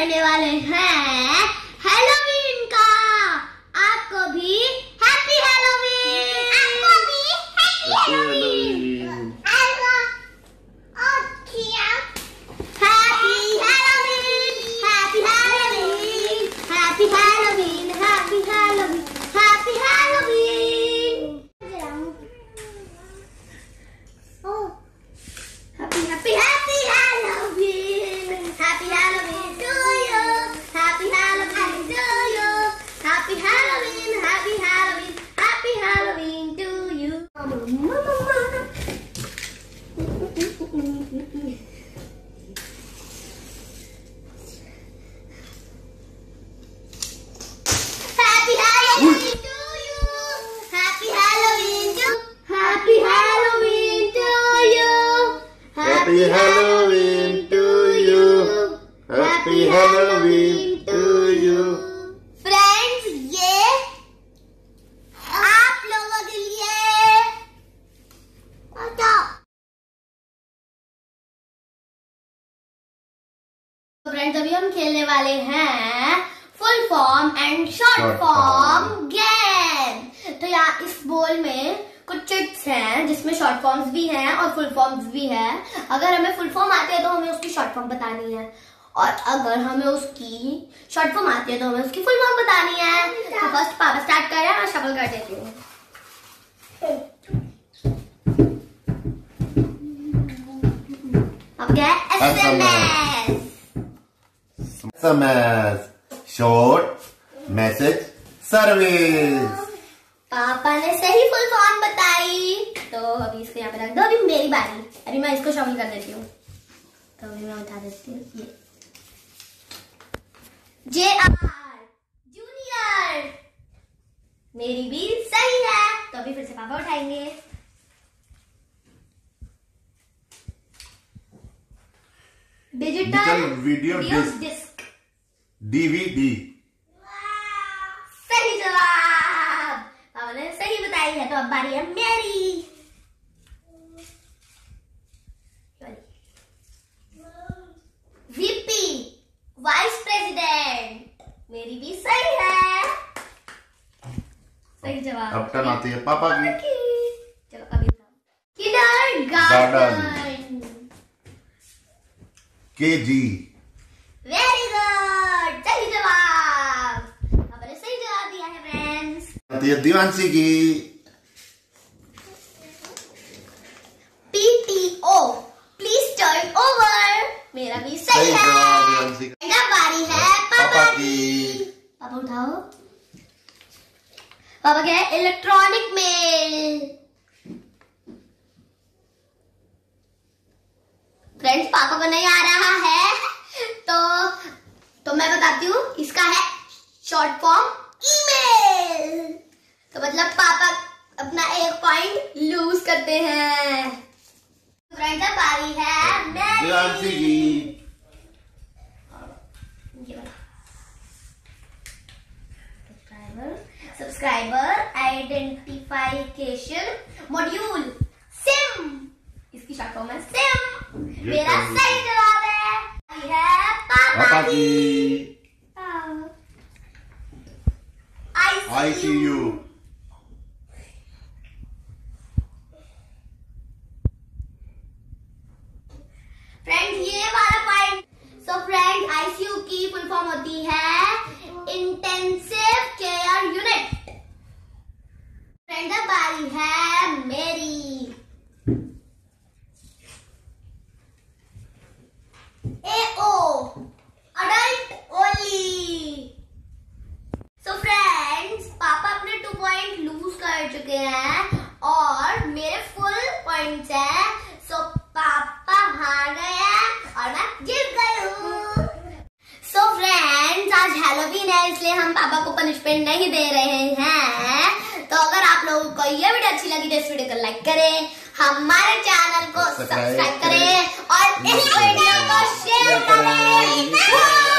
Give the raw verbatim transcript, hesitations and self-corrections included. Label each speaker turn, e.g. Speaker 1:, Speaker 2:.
Speaker 1: करने वाले हैं हैलोवीन का। आपको भी हैप्पी हैलोवीन। आपको भी happy Halloween. Happy Halloween, happy Halloween, happy Halloween, happy Halloween. Oh, happy, happy, happy Halloween! Happy Halloween to you! Happy Halloween to you! Happy Halloween! Happy Halloween! Happy Halloween to you! Happy Halloween to you! Happy Halloween to Happy Halloween to you!
Speaker 2: Happy Halloween to you. Happy Halloween to you.
Speaker 1: Friends, ये आप लोगों के लिए friends अभी हम खेलने वाले हैं full form and short form game. तो यहाँ इस बोल में कुछ चिट्स हैं जिसमें शॉर्ट फॉर्म्स भी हैं और फुल फॉर्म्स भी हैं। अगर हमें फुल फॉर्म आती है तो हमें उसकी शॉर्ट फॉर्म बतानी है, और अगर हमें उसकी शॉर्ट फॉर्म आती है तो हमें उसकी फुल फॉर्म बतानी है। तो फर्स्ट पापा स्टार्ट कर रहे हैं, मैं शफल कर देती हूँ। अब क्या है? SMS.
Speaker 2: SMS short message service.
Speaker 1: पापा ने सही फुल फॉर्म बताई, तो अभी इसको यहाँ पे रख दो। अभी मेरी बारी, अभी मैं इसको शामिल कर देती हूँ। तो अभी मैं उठा देती हूँ ये जे आर जूनियर। मेरी भी सही है, तो अभी फिर से पापा उठाएंगे। Digital
Speaker 2: video
Speaker 1: disc
Speaker 2: DVD.
Speaker 1: सही जवाब, पापा ने सही बताई है। तो अब बारी है मेरी। VP vice president. मेरी भी सही है, सही जवाब।
Speaker 2: अब टर्न आती है पापा की।
Speaker 1: चलो अभी किंडरगार्टन।
Speaker 2: केजी।
Speaker 1: वेरी गुड, सही जवाब। पापा ने सही जवाब दिया है फ्रेंड्स।
Speaker 2: आती है दिवांशी की।
Speaker 1: PTO please turn over. मेरा भी सही है।
Speaker 2: दिवांशी का।
Speaker 1: मेरा बारी है पापा की। पापा उठाओ। पापा क्या है? Electronic mail. फ्रेंड्स पापा को नहीं आ रहा है, तो तो मैं बताती हूँ। इसका है शॉर्ट फॉर्म ईमेल। तो मतलब पापा अपना एक पॉइंट लूज करते हैं। फ्रेंड्स अब बारी है
Speaker 2: दिवांशी की।
Speaker 1: Subscriber identification module SIM. इसकी शॉर्ट फॉर्म है सिम। मेरा सही जवाब है, है पापा की।
Speaker 2: आईसीयू।
Speaker 1: फ्रेंड्स ये वाला पॉइंट। सो फ्रेंड्स आईसीयू की फुल फॉर्म होती है इंटेंसिव केयर यूनिट। फ्रेंड्स अब बारी है मेरी। AO adult only. So friends पापा अपने टू पॉइंट लूज कर चुके हैं और मेरे फुल पॉइंट्स हैं। सो पापा हार गए हैं और मैं जीत गई हूँ। सो फ्रेंड्स आज हैलोवीन है, इसलिए हम पापा को पनिशमेंट नहीं दे रहे हैं। तो अगर आप लोगों को ये वीडियो अच्छी लगी तो इस वीडियो को लाइक करें, हमारे चैनल को सब्सक्राइब करें और इस वीडियो को शेयर करें।